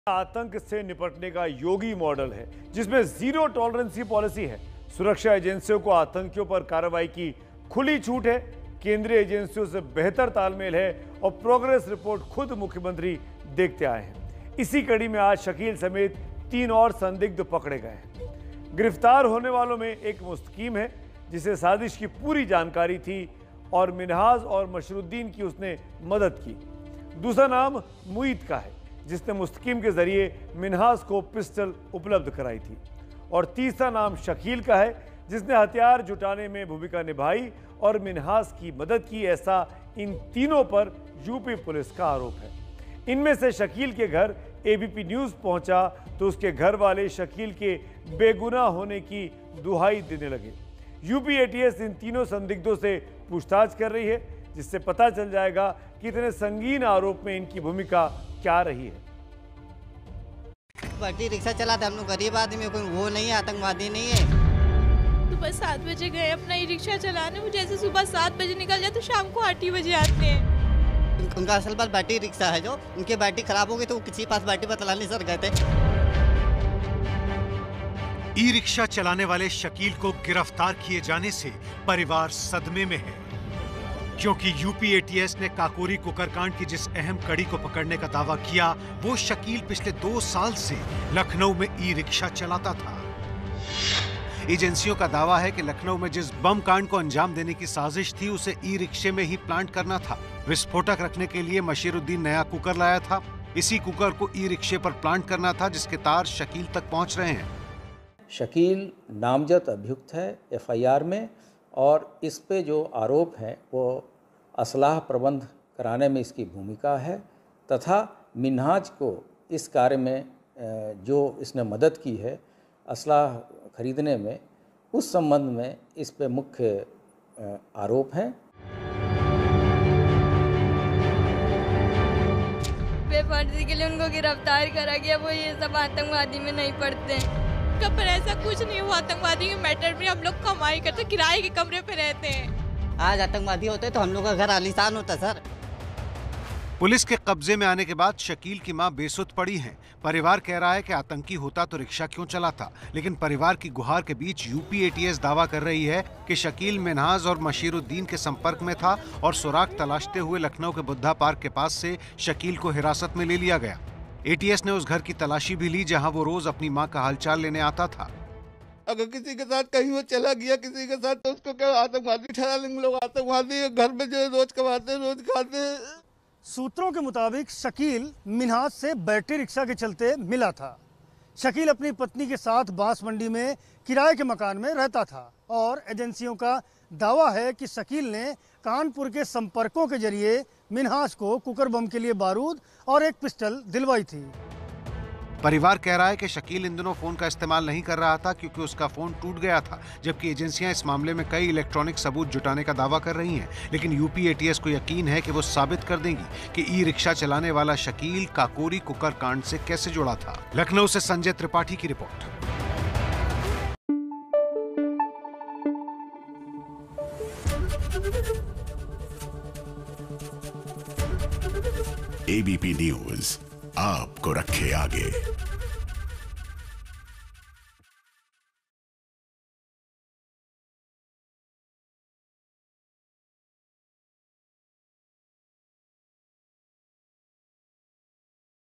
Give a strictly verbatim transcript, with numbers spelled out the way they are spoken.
आतंक से निपटने का योगी मॉडल है जिसमें जीरो टॉलरेंस पॉलिसी है। सुरक्षा एजेंसियों को आतंकियों पर कार्रवाई की खुली छूट है, केंद्रीय एजेंसियों से बेहतर तालमेल है और प्रोग्रेस रिपोर्ट खुद मुख्यमंत्री देखते आए हैं। इसी कड़ी में आज शकील समेत तीन और संदिग्ध पकड़े गए हैं। गिरफ्तार होने वालों में एक मुस्तकीम है जिसे साजिश की पूरी जानकारी थी और मिनहाज और मशरुद्दीन की उसने मदद की। दूसरा नाम मुईद का है जिसने मुस्तकीम के जरिए मिनहाज को पिस्टल उपलब्ध कराई थी और तीसरा नाम शकील का है जिसने हथियार जुटाने में भूमिका निभाई और मिनहाज की मदद की। ऐसा इन तीनों पर यूपी पुलिस का आरोप है। इनमें से शकील के घर एबीपी न्यूज पहुंचा तो उसके घर वाले शकील के बेगुनाह होने की दुहाई देने लगे। यूपी एटीएस इन तीनों संदिग्धों से पूछताछ कर रही है जिससे पता चल जाएगा कि इतने संगीन आरोप में इनकी भूमिका क्या रही है। बैटरी रिक्शा चलाते हम लोग गरीब आदमी, कोई वो नहीं है, आतंकवादी नहीं है। सुबह सात बजे गए अपना ई रिक्शा चलाने, वो जैसे सुबह सात बजे निकल जाए तो शाम को आठ ही बजे आते हैं। उनका असल बात बैटरी रिक्शा है, जो उनकी बैटरी खराब हो गई तो वो किसी पास बैटरी बतलाने सर गए थे। ई रिक्शा चलाने वाले शकील को गिरफ्तार किए जाने से परिवार सदमे में है, क्योंकि यूपी एटीएस ने काकोरी कुकरकांड की जिस अहम कड़ी को पकड़ने का दावा किया वो शकील पिछले दो साल से लखनऊ में ई रिक्शा चलाता था। एजेंसियों का दावा है कि लखनऊ में जिस बम कांड को अंजाम देने की साजिश थी उसे ई रिक्शे में ही प्लांट करना था। विस्फोटक रखने के लिए मशीरुद्दीन नया कुकर लाया था। इसी कुकर को ई रिक्शे पर प्लांट करना था जिसके तार शकील तक पहुंच रहे हैं। शकील नामजद अभियुक्त है एफ आई आर में और इस पे जो आरोप है वो असलाह प्रबंध कराने में इसकी भूमिका है तथा मिनहाज को इस कार्य में जो इसने मदद की है असलाह खरीदने में, उस संबंध में इस पे मुख्य आरोप है। बेफर्जी के लिए उनको गिरफ्तार करा गया, वो ये सब आतंकवादी में नहीं पड़ते हैं। पर ऐसा कुछ नहीं हुआ, आतंकवादी के मैटर में हम लोग कमाई करते, किराए के कमरे पे रहते हैं। आज आतंकवादी होते तो हम लोग का घर आलीशान होता सर। पुलिस के कब्जे में आने के बाद शकील की मां बेसुध पड़ी है। परिवार कह रहा है कि आतंकी होता तो रिक्शा क्यों चलाता, लेकिन परिवार की गुहार के बीच यूपी एटीएस दावा कर रही है कि शकील मिनहाज और मशीरुद्दीन के संपर्क में था और सुराग तलाशते हुए लखनऊ के बुद्धा पार्क के पास से शकील को हिरासत में ले लिया गया। एटीएस ने उस घर की तलाशी भी ली जहां वो रोज अपनी मां का हालचाल लेने आता था। अगर किसी के साथ कहीं वो चला गया किसी के साथ तो उसको क्या आतंकवादी ठहरा लेंगे लोग। आतंकवादी घर में जो रोज कमाते रोज खाते। सूत्रों के मुताबिक शकील मिनहाज से बैटरी रिक्शा के चलते मिला था। शकील अपनी पत्नी के साथ बांस मंडी में किराए के मकान में रहता था और एजेंसियों का दावा है कि शकील ने कानपुर के संपर्कों के जरिए मिनहाज को कुकर बम के लिए बारूद और एक पिस्टल दिलवाई थी। परिवार कह रहा है कि शकील इन दिनों फोन का इस्तेमाल नहीं कर रहा था क्योंकि उसका फोन टूट गया था, जबकि एजेंसियां इस मामले में कई इलेक्ट्रॉनिक सबूत जुटाने का दावा कर रही हैं। लेकिन यूपी एटीएस को यकीन है कि वो साबित कर देंगी कि ई रिक्शा चलाने वाला शकील काकोरी कुकर कांड से कैसे जुड़ा था। लखनऊ से संजय त्रिपाठी की रिपोर्ट। एबीपी न्यूज आपको रखे आगे।